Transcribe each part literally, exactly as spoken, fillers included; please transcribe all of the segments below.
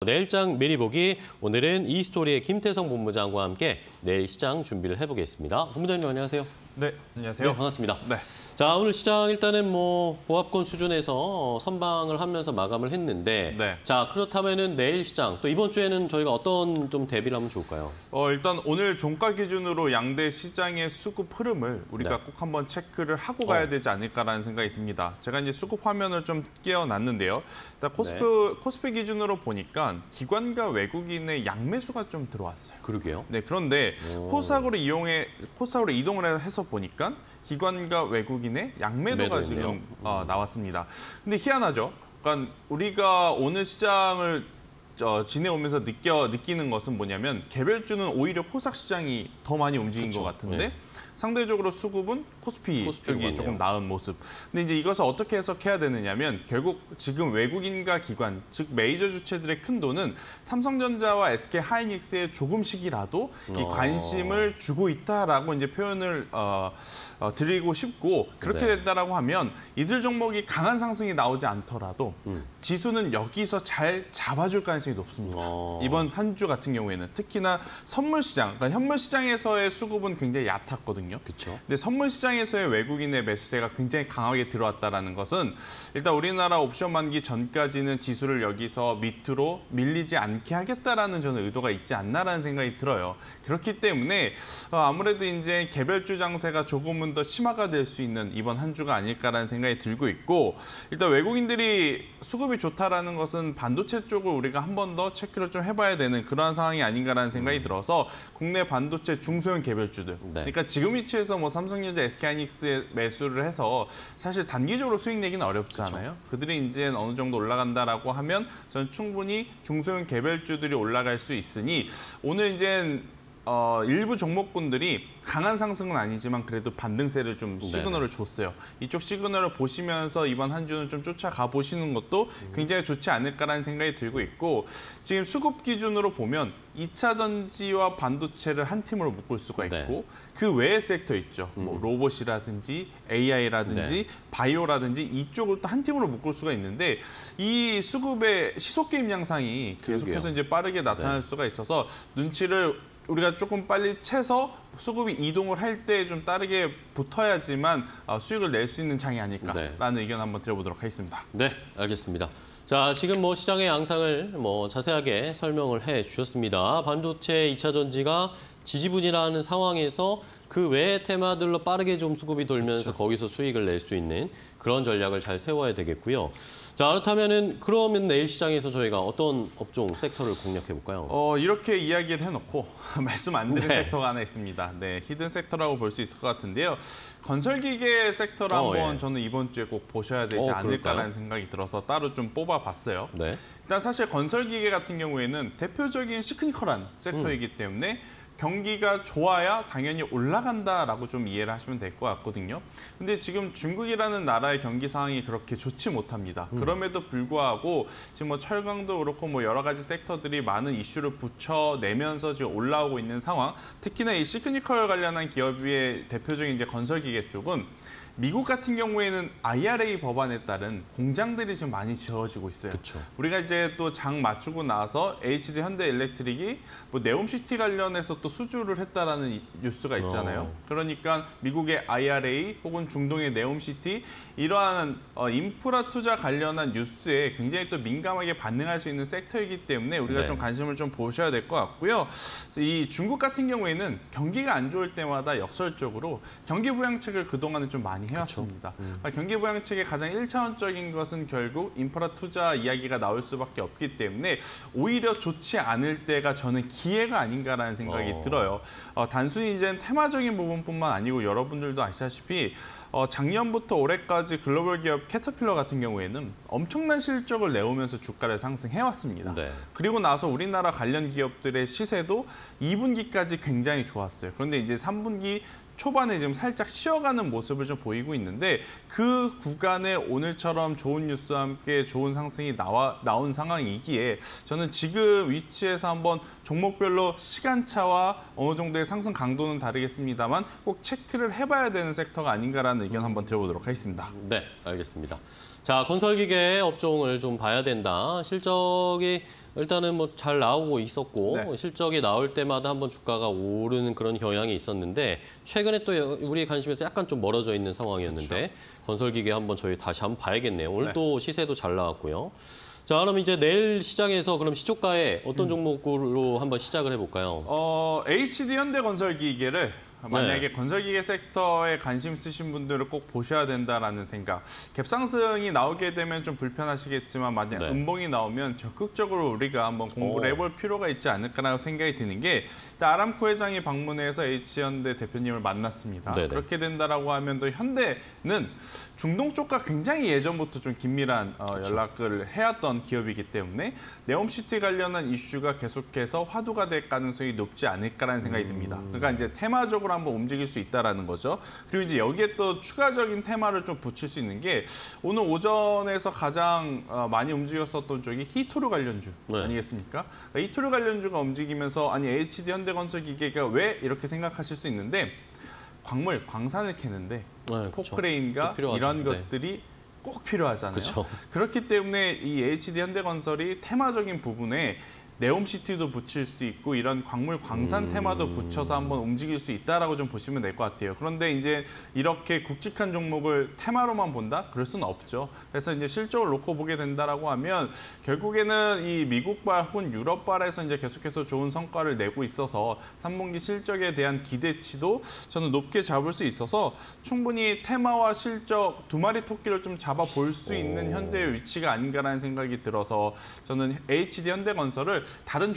내일장 미리 보기, 오늘은 이스토리의 김태성 본부장과 함께 내일 시장 준비를 해보겠습니다. 본부장님 안녕하세요. 네, 안녕하세요. 네, 반갑습니다. 네. 자, 오늘 시장 일단은 뭐 보합권 수준에서 선방을 하면서 마감을 했는데, 네. 자 그렇다면은 내일 시장 또 이번 주에는 저희가 어떤 좀 대비를 하면 좋을까요? 어, 일단 오늘 종가 기준으로 양대 시장의 수급 흐름을 우리가 네. 꼭 한번 체크를 하고 가야 어. 되지 않을까라는 생각이 듭니다. 제가 이제 수급 화면을 좀 띄워놨는데요. 일단 코스피, 네. 코스피 기준으로 보니까 기관과 외국인의 양매수가 좀 들어왔어요. 그러게요. 네, 그런데 오. 코스닥으로 이용해 코스닥으로 이동을 해서 보니까 기관과 외국인의 양매도가 지금 어, 나왔습니다. 근데 희한하죠. 그러니까 우리가 오늘 시장을 어, 지내오면서 느껴 느끼는 것은 뭐냐면 개별주는 오히려 코스닥 시장이 더 많이 움직인 그쵸. 것 같은데 네. 상대적으로 수급은 코스피 코스피로 쪽이 갔네요. 조금 나은 모습. 근데 이제 이것을 어떻게 해석해야 되느냐면 결국 지금 외국인과 기관, 즉 메이저 주체들의 큰 돈은 삼성전자와 에스케이하이닉스에 조금씩이라도 이 어. 관심을 주고 있다라고 이제 표현을 어, 어, 드리고 싶고 그렇게 네. 된다라고 하면 이들 종목이 강한 상승이 나오지 않더라도 음. 지수는 여기서 잘 잡아줄 가능성이 높습니다. 어. 이번 한 주 같은 경우에는 특히나 선물 시장, 그러니까 현물 시장에서의 수급은 굉장히 얕았거든요. 그렇죠. 근데 선물 시장에서의 외국인의 매수세가 굉장히 강하게 들어왔다는 것은 일단 우리나라 옵션 만기 전까지는 지수를 여기서 밑으로 밀리지 않게 하겠다라는 저는 의도가 있지 않나라는 생각이 들어요. 그렇기 때문에 아무래도 이제 개별주 장세가 조금은 더 심화가 될 수 있는 이번 한 주가 아닐까라는 생각이 들고 있고 일단 외국인들이 수급이 좋다라는 것은 반도체 쪽을 우리가 한 번 더 체크를 좀 해봐야 되는 그러한 상황이 아닌가라는 생각이 들어서 국내 반도체 중소형 개별주들 네. 그러니까 지금 위치에서 뭐 삼성전자, 에스케이하이닉스에 매수를 해서 사실 단기적으로 수익 내기는 어렵잖아요. 그쵸. 그들이 이제 어느 정도 올라간다라고 하면 저는 충분히 중소형 개별주들이 올라갈 수 있으니 오늘 이제 어, 일부 종목군들이 강한 상승은 아니지만 그래도 반등세를 좀 시그널을 네네. 줬어요. 이쪽 시그널을 보시면서 이번 한 주는 좀 쫓아가 보시는 것도 굉장히 좋지 않을까라는 생각이 들고 있고 지금 수급 기준으로 보면 이 차 전지와 반도체를 한 팀으로 묶을 수가 있고 네. 그 외의 섹터 있죠. 음. 뭐 로봇이라든지 에이아이라든지 네. 바이오라든지 이쪽을 또 한 팀으로 묶을 수가 있는데 이 수급의 시속 게임 양상이 계속해서 이제 빠르게 나타날 네. 수가 있어서 눈치를 우리가 조금 빨리 채서 수급이 이동을 할 때 좀 빠르게 붙어야지만 수익을 낼 수 있는 장이 아닐까라는 네. 의견 한번 드려보도록 하겠습니다. 네, 알겠습니다. 자, 지금 뭐 시장의 양상을 뭐 자세하게 설명을 해 주셨습니다. 반도체 이 차 전지가 지지분이라는 상황에서 그 외의 테마들로 빠르게 좀 수급이 돌면서 그렇죠. 거기서 수익을 낼 수 있는 그런 전략을 잘 세워야 되겠고요. 자, 그렇다면은 그러면 내일 시장에서 저희가 어떤 업종 섹터를 공략해 볼까요? 어, 이렇게 이야기를 해놓고 말씀 안 드린 네. 섹터가 하나 있습니다. 네, 히든 섹터라고 볼 수 있을 것 같은데요. 건설기계 섹터를 어, 한번 예. 저는 이번 주에 꼭 보셔야 되지 어, 않을까라는 생각이 들어서 따로 좀 뽑아봤어요. 네. 일단 사실 건설기계 같은 경우에는 대표적인 시크니컬한 섹터이기 음. 때문에 경기가 좋아야 당연히 올라간다라고 좀 이해를 하시면 될 것 같거든요. 근데 지금 중국이라는 나라의 경기 상황이 그렇게 좋지 못합니다. 음. 그럼에도 불구하고 지금 뭐 철강도 그렇고 뭐 여러 가지 섹터들이 많은 이슈를 붙여내면서 지금 올라오고 있는 상황. 특히나 이 시크니컬 관련한 기업의 대표적인 이제 건설기계 쪽은 미국 같은 경우에는 아이알에이 법안에 따른 공장들이 지금 많이 지어지고 있어요. 그쵸. 우리가 이제 또 장 맞추고 나서 에이치디 현대일렉트릭이 뭐 네옴시티 관련해서 또 수주를 했다라는 뉴스가 있잖아요. 어. 그러니까 미국의 아이알에이 혹은 중동의 네옴시티 이러한 어, 인프라 투자 관련한 뉴스에 굉장히 또 민감하게 반응할 수 있는 섹터이기 때문에 우리가 네. 좀 관심을 좀 보셔야 될 것 같고요. 이 중국 같은 경우에는 경기가 안 좋을 때마다 역설적으로 경기 부양책을 그동안은 좀 많이 해왔습니다. 음. 그러니까 경기 부양책의 가장 일차원적인 것은 결국 인프라 투자 이야기가 나올 수밖에 없기 때문에 오히려 좋지 않을 때가 저는 기회가 아닌가라는 생각이 어. 들어요. 어, 단순히 이제 테마적인 부분뿐만 아니고 여러분들도 아시다시피 어, 작년부터 올해까지 글로벌 기업 캐터필러 같은 경우에는 엄청난 실적을 내오면서 주가를 상승해왔습니다. 네. 그리고 나서 우리나라 관련 기업들의 시세도 이 분기까지 굉장히 좋았어요. 그런데 이제 삼 분기 초반에 지금 살짝 쉬어가는 모습을 좀 보이고 있는데 그 구간에 오늘처럼 좋은 뉴스와 함께 좋은 상승이 나와, 나온 상황이기에 저는 지금 위치에서 한번 종목별로 시간차와 어느 정도의 상승 강도는 다르겠습니다만 꼭 체크를 해봐야 되는 섹터가 아닌가라는 의견 한번 드려보도록 하겠습니다. 네, 알겠습니다. 자, 건설기계 업종을 좀 봐야 된다. 실적이 일단은 뭐 잘 나오고 있었고 네. 실적이 나올 때마다 한번 주가가 오르는 그런 경향이 있었는데 최근에 또 우리의 관심에서 약간 좀 멀어져 있는 상황이었는데 그렇죠. 건설기계 한번 저희 다시 한번 봐야겠네요. 오늘 네. 또 시세도 잘 나왔고요. 자, 그럼 이제 내일 시장에서 그럼 시초가에 어떤 종목으로 한번 시작을 해볼까요? 어, 에이치디 현대건설기계를 만약에 네. 건설기계 섹터에 관심 있으신 분들은 꼭 보셔야 된다라는 생각. 갭상승이 나오게 되면 좀 불편하시겠지만 만약 네. 음봉이 나오면 적극적으로 우리가 한번 공부를 오. 해볼 필요가 있지 않을까라는 생각이 드는 게 일단 아람코 회장이 방문해서 H현대 대표님을 만났습니다. 네네. 그렇게 된다라고 하면 또 현대는 중동 쪽과 굉장히 예전부터 좀 긴밀한 어, 연락을 해왔던 기업이기 때문에 네옴시티 관련한 이슈가 계속해서 화두가 될 가능성이 높지 않을까라는 생각이 듭니다. 그러니까 이제 테마적으로 한번 움직일 수 있다라는 거죠. 그리고 이제 여기에 또 추가적인 테마를 좀 붙일 수 있는 게 오늘 오전에서 가장 어, 많이 움직였었던 쪽이 히토류 관련주 네. 아니겠습니까? 그러니까 히토류 관련주가 움직이면서 아니 에이치디 현대건설기계가 왜 이렇게 생각하실 수 있는데 광물, 광산을 캐는데 네, 그쵸. 포크레인과 꼭 필요하죠. 이런 네. 것들이 꼭 필요하잖아요. 그쵸. 그렇기 때문에 이 에이치디 현대건설이 테마적인 부분에 네옴시티도 붙일 수 있고 이런 광물 광산 음. 테마도 붙여서 한번 움직일 수 있다라고 좀 보시면 될 것 같아요. 그런데 이제 이렇게 굵직한 종목을 테마로만 본다? 그럴 수는 없죠. 그래서 이제 실적을 놓고 보게 된다라고 하면 결국에는 이 미국발 혹은 유럽발에서 이제 계속해서 좋은 성과를 내고 있어서 삼 분기 실적에 대한 기대치도 저는 높게 잡을 수 있어서 충분히 테마와 실적 두 마리 토끼를 좀 잡아 볼 수 있는 오. 현대의 위치가 아닌가라는 생각이 들어서 저는 에이치디 현대건설을 다른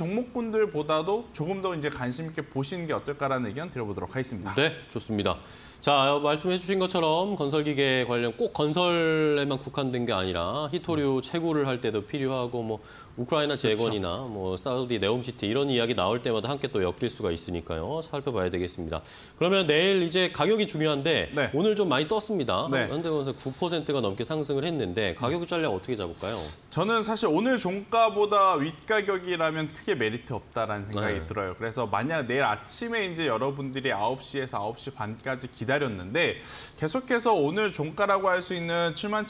종목군들보다도 조금 더 이제 관심 있게 보시는 게 어떨까라는 의견 드려보도록 하겠습니다. 네, 좋습니다. 자, 말씀해 주신 것처럼 건설기계 관련 꼭 건설에만 국한된 게 아니라 히토류 채굴을 할 때도 필요하고 뭐 우크라이나 재건이나 뭐 사우디 네옴시티 이런 이야기 나올 때마다 함께 또 엮일 수가 있으니까요. 살펴봐야 되겠습니다. 그러면 내일 이제 가격이 중요한데 네. 오늘 좀 많이 떴습니다. 네. 현대건설 구 퍼센트가 넘게 상승을 했는데 가격 전략 어떻게 잡을까요? 저는 사실 오늘 종가보다 윗가격이라면 크게 메리트 없다라는 생각이 네. 들어요. 그래서 만약 내일 아침에 이제 여러분들이 아홉 시에서 아홉 시 반까지 기다렸는데 계속해서 오늘 종가라고 할 수 있는 칠만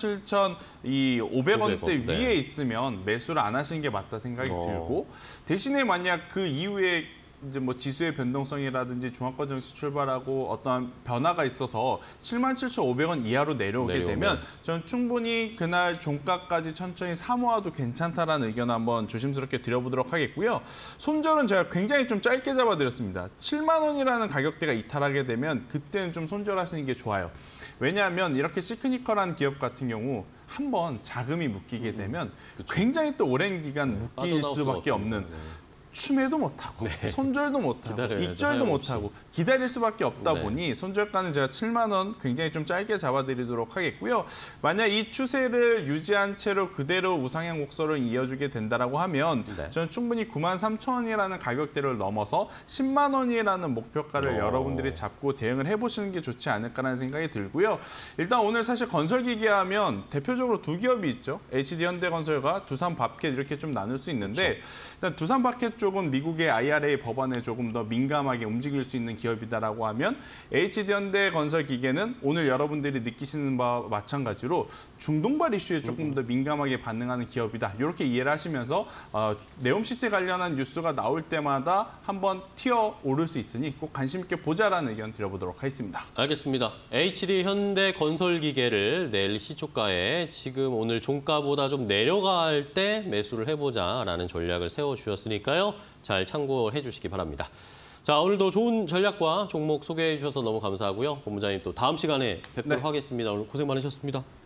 칠천오백 원대 오백 원, 네. 위에 있으면 매수를 안 하시는 게 맞다 생각이 어. 들고 대신에 만약 그 이후에 이제 뭐 지수의 변동성이라든지 중화권 정시 출발하고 어떠한 변화가 있어서 칠만 칠천오백 원 이하로 내려오게 내려오면. 되면 저는 충분히 그날 종가까지 천천히 사모아도 괜찮다라는 의견 한번 조심스럽게 드려보도록 하겠고요. 손절은 제가 굉장히 좀 짧게 잡아드렸습니다. 칠만 원이라는 가격대가 이탈하게 되면 그때는 좀 손절하시는 게 좋아요. 왜냐하면 이렇게 시크니컬한 기업 같은 경우 한번 자금이 묶이게 되면 굉장히 또 오랜 기간 묶일 빠져나올 수가 수밖에 없습니다. 없는 네. 추매도 못하고 네. 손절도 못하고 기다려야죠, 익절도 하염없이. 못하고 기다릴 수밖에 없다 네. 보니 손절가는 제가 칠만 원 굉장히 좀 짧게 잡아드리도록 하겠고요. 만약 이 추세를 유지한 채로 그대로 우상향 곡선을 이어주게 된다라고 하면 네. 저는 충분히 구만 삼천 원이라는 가격대를 넘어서 십만 원이라는 목표가를 오. 여러분들이 잡고 대응을 해보시는 게 좋지 않을까라는 생각이 들고요. 일단 오늘 사실 건설기계 하면 대표적으로 두 기업이 있죠. 에이치디 현대건설과 두산밥켓 이렇게 좀 나눌 수 있는데 그렇죠. 일단 두산밥켓 쪽은 미국의 아이알에이 법안에 조금 더 민감하게 움직일 수 있는 기업이다라고 하면 에이치디 현대건설기계는 오늘 여러분들이 느끼시는 바와 마찬가지로 중동발 이슈에 조금 더 민감하게 반응하는 기업이다. 이렇게 이해를 하시면서 어, 네옴시티 관련한 뉴스가 나올 때마다 한번 튀어 오를 수 있으니 꼭 관심 있게 보자라는 의견 드려보도록 하겠습니다. 알겠습니다. 에이치디 현대건설기계를 내일 시초가에 지금 오늘 종가보다 좀 내려갈 때 매수를 해보자라는 전략을 세워주셨으니까요. 잘 참고해 주시기 바랍니다. 자, 오늘도 좋은 전략과 종목 소개해 주셔서 너무 감사하고요. 본부장님 또 다음 시간에 뵙도록 네. 하겠습니다. 오늘 고생 많으셨습니다.